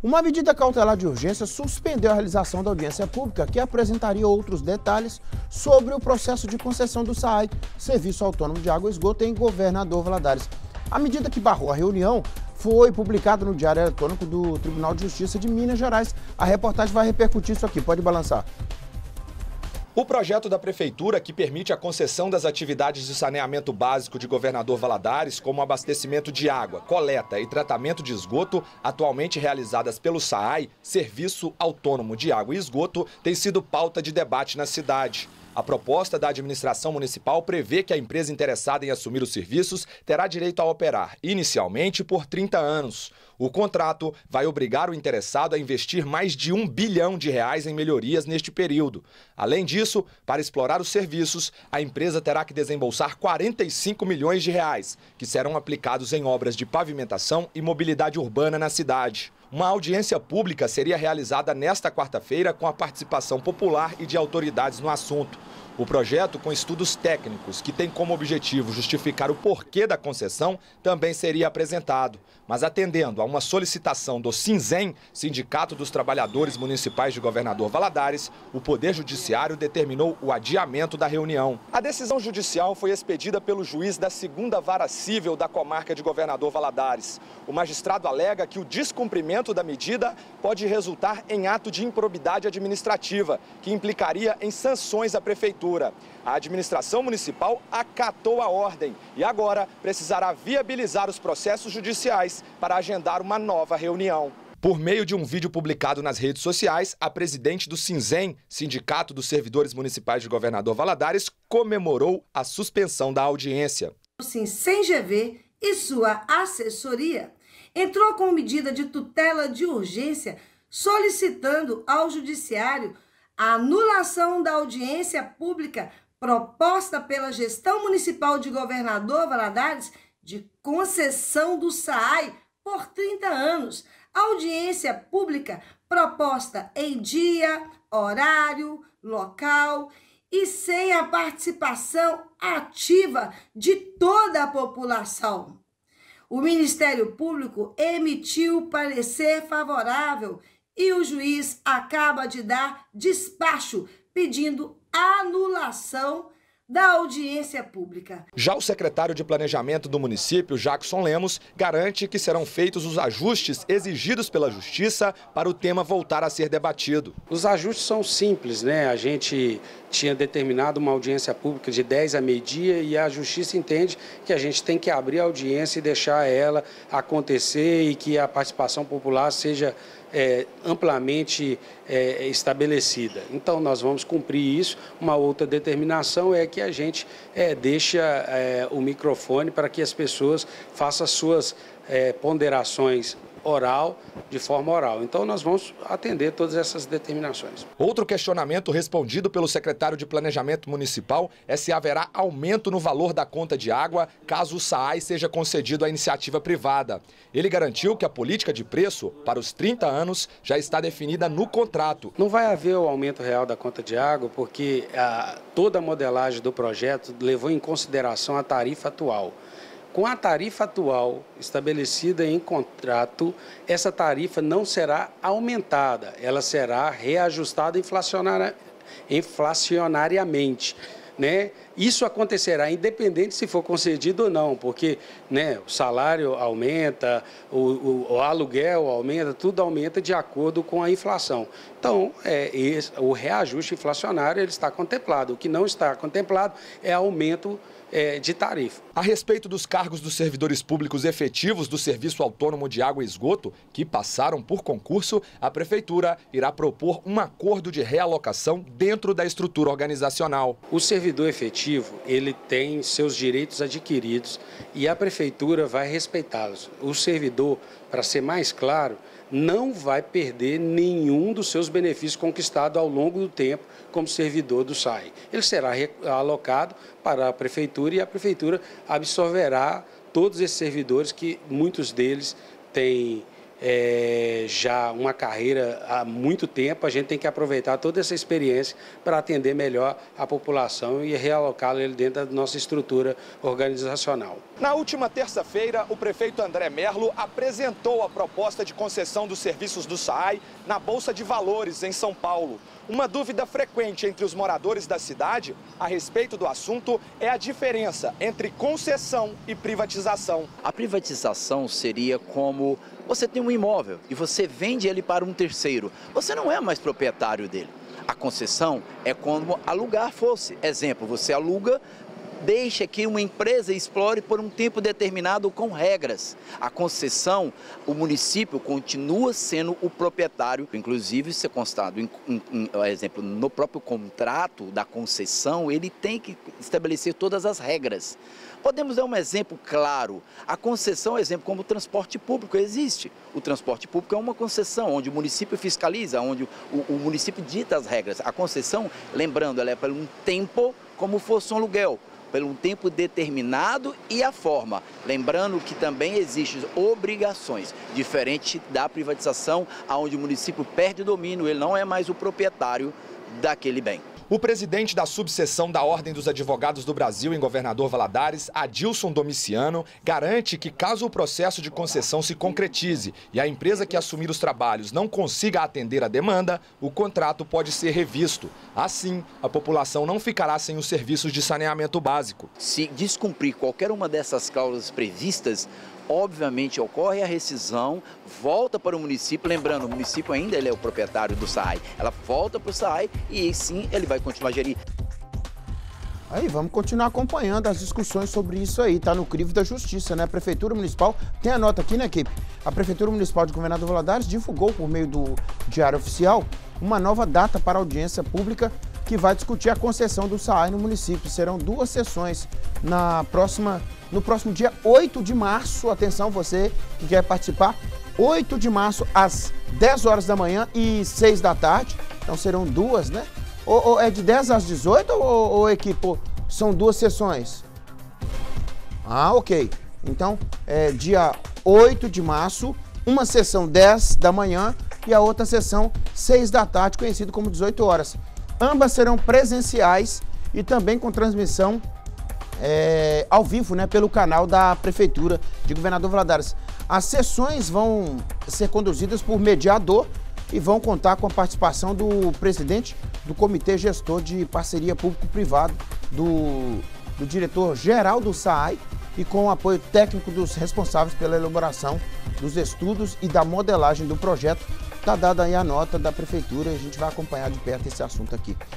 Uma medida cautelar de urgência suspendeu a realização da audiência pública que apresentaria outros detalhes sobre o processo de concessão do SAAI, Serviço Autônomo de Água e Esgoto, em Governador Valadares. A medida que barrou a reunião foi publicada no Diário Eletrônico do Tribunal de Justiça de Minas Gerais. A reportagem vai repercutir isso aqui, pode balançar. O projeto da Prefeitura, que permite a concessão das atividades de saneamento básico de Governador Valadares, como abastecimento de água, coleta e tratamento de esgoto, atualmente realizadas pelo SAAI, Serviço Autônomo de Água e Esgoto, tem sido pauta de debate na cidade. A proposta da administração municipal prevê que a empresa interessada em assumir os serviços terá direito a operar, inicialmente, por 30 anos. O contrato vai obrigar o interessado a investir mais de R$1 bilhão em melhorias neste período. Além disso, para explorar os serviços, a empresa terá que desembolsar R$45 milhões, que serão aplicados em obras de pavimentação e mobilidade urbana na cidade. Uma audiência pública seria realizada nesta quarta-feira com a participação popular e de autoridades no assunto. O projeto, com estudos técnicos que tem como objetivo justificar o porquê da concessão, também seria apresentado. Mas atendendo a uma solicitação do SINZEM, Sindicato dos Trabalhadores Municipais de Governador Valadares, o Poder Judiciário determinou o adiamento da reunião. A decisão judicial foi expedida pelo juiz da 2ª Vara Cível da comarca de Governador Valadares. O magistrado alega que o descumprimento da medida pode resultar em ato de improbidade administrativa, que implicaria em sanções à prefeitura. A administração municipal acatou a ordem e agora precisará viabilizar os processos judiciais para agendar uma nova reunião. Por meio de um vídeo publicado nas redes sociais, a presidente do SINZEM, Sindicato dos Servidores Municipais de Governador Valadares, comemorou a suspensão da audiência. O SINCEM-GV e sua assessoria entrou com medida de tutela de urgência solicitando ao Judiciário a anulação da audiência pública proposta pela gestão municipal de Governador Valadares de concessão do SAAI por 30 anos. Audiência pública proposta em dia, horário, local e sem a participação ativa de toda a população. O Ministério Público emitiu parecer favorável e o juiz acaba de dar despacho pedindo anulação da audiência pública. Já o secretário de Planejamento do município, Jackson Lemos, garante que serão feitos os ajustes exigidos pela Justiça para o tema voltar a ser debatido. Os ajustes são simples, né? A gente tinha determinado uma audiência pública de 10 a meio-dia e a Justiça entende que a gente tem que abrir a audiência e deixar ela acontecer e que a participação popular seja amplamente estabelecida. Então, nós vamos cumprir isso. Uma outra determinação é que a gente deixa o microfone para que as pessoas façam as suas ponderações de forma oral. Então, nós vamos atender todas essas determinações. Outro questionamento respondido pelo secretário de Planejamento Municipal é se haverá aumento no valor da conta de água caso o SAAI seja concedido à iniciativa privada. Ele garantiu que a política de preço para os 30 anos já está definida no contrato. Não vai haver o aumento real da conta de água porque toda a modelagem do projeto levou em consideração a tarifa atual. Com a tarifa atual estabelecida em contrato, essa tarifa não será aumentada, ela será reajustada inflacionariamente, né? Isso acontecerá independente se for concedido ou não, porque, né, o salário aumenta, o aluguel aumenta, tudo aumenta de acordo com a inflação. Então, o reajuste inflacionário ele está contemplado. O que não está contemplado é aumento de tarifa. A respeito dos cargos dos servidores públicos efetivos do Serviço Autônomo de Água e Esgoto, que passaram por concurso, a Prefeitura irá propor um acordo de realocação dentro da estrutura organizacional. O servidor efetivo, ele tem seus direitos adquiridos e a Prefeitura vai respeitá-los. O servidor, para ser mais claro, não vai perder nenhum dos seus benefícios conquistados ao longo do tempo como servidor do SAAI. Ele será alocado para a Prefeitura e a Prefeitura absorverá todos esses servidores que muitos deles têm já uma carreira há muito tempo, a gente tem que aproveitar toda essa experiência para atender melhor a população e realocá-la dentro da nossa estrutura organizacional. Na última terça-feira, o prefeito André Merlo apresentou a proposta de concessão dos serviços do SAAI na Bolsa de Valores, em São Paulo. Uma dúvida frequente entre os moradores da cidade a respeito do assunto é a diferença entre concessão e privatização. A privatização seria como você tem um imóvel e você vende ele para um terceiro. Você não é mais proprietário dele. A concessão é como alugar fosse. Exemplo, você aluga, deixa que uma empresa explore por um tempo determinado com regras. A concessão, o município continua sendo o proprietário. Inclusive, isso é constado, exemplo, no próprio contrato da concessão, ele tem que estabelecer todas as regras. Podemos dar um exemplo claro. A concessão é exemplo como o transporte público existe. O transporte público é uma concessão, onde o município fiscaliza, onde o município dita as regras. A concessão, lembrando, ela é por um tempo como fosse um aluguel, pelo um tempo determinado e a forma. Lembrando que também existem obrigações, diferente da privatização, onde o município perde o domínio, ele não é mais o proprietário daquele bem. O presidente da subseção da Ordem dos Advogados do Brasil em Governador Valadares, Adilson Domiciano, garante que caso o processo de concessão se concretize e a empresa que assumir os trabalhos não consiga atender a demanda, o contrato pode ser revisto. Assim, a população não ficará sem os serviços de saneamento básico. Se descumprir qualquer uma dessas cláusulas previstas, obviamente ocorre a rescisão, volta para o município, lembrando, o município ainda ele é o proprietário do SAAI, ela volta para o SAAI e sim ele vai continuar a gerir. Aí, vamos continuar acompanhando as discussões sobre isso aí, tá no crivo da Justiça, né? A Prefeitura Municipal, tem a nota aqui, né, equipe? A Prefeitura Municipal de Governador Valadares divulgou por meio do Diário Oficial uma nova data para audiência pública que vai discutir a concessão do SAAI no município. Serão 2 sessões no próximo dia 8 de março. Atenção, você que quer participar, 8 de março às 10 horas da manhã e 6 da tarde. Então serão 2, né? Ou é de 10 às 18 ou equipe, são 2 sessões? Ah, ok. Então, dia 8 de março, uma sessão 10 da manhã e a outra sessão 6 da tarde, conhecido como 18 horas. Ambas serão presenciais e também com transmissão ao vivo, né, pelo canal da Prefeitura de Governador Valadares. As sessões vão ser conduzidas por mediador e vão contar com a participação do presidente do Comitê Gestor de Parceria Público-Privado, do diretor-geral do SAAI e com o apoio técnico dos responsáveis pela elaboração dos estudos e da modelagem do projeto. Está dada aí a nota da Prefeitura e a gente vai acompanhar de perto esse assunto aqui.